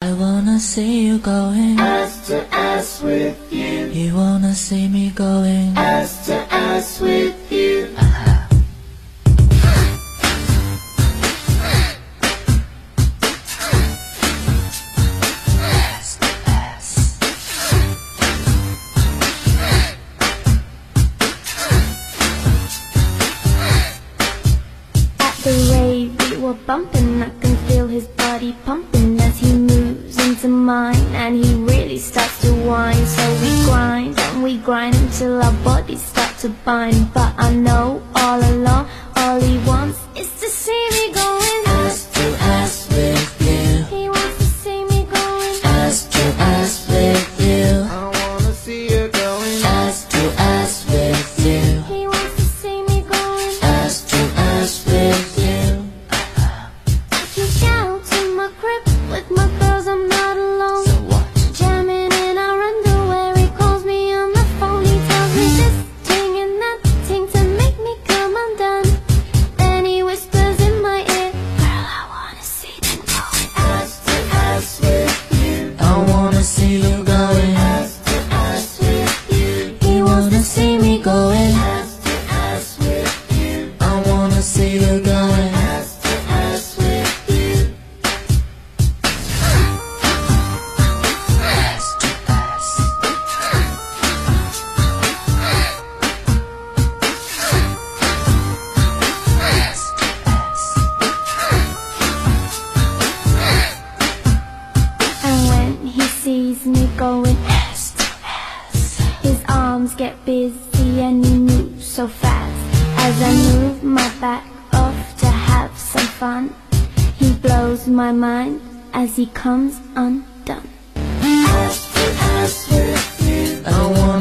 I wanna see you going ass to ass with you. You wanna see me going Ass to ass with you. Ass to ass. At the rave we were bumping, I can feel his body pumping as he moves into mine, and he really starts to whine. So we grind and we grind until our bodies start to bind. But I know all along, all he wants is to see me going Ass to ass with you. He wants to see me going Ass to ass with you. I wanna see you going Ass to ass with you. He wants to see me going Ass to ass with you. If you down to my crib with my girls, I'm not alone. So what? Jamming in our underwear, he calls me on the phone. He tells me this thing and that thing to make me come undone. Then he whispers in my ear, girl, I wanna see them going ass to ass with you. I wanna see you going Ass to ass with you. He wanna see me going Ass to ass with you. I wanna see you going Ass to ass with you. Ass to ass. Ass to ass. And when he sees me going ass to ass, his arms get busy and he moves so fast. As I move my back off to have some fun, he blows my mind as he comes undone. Ass to ass with you. I wanna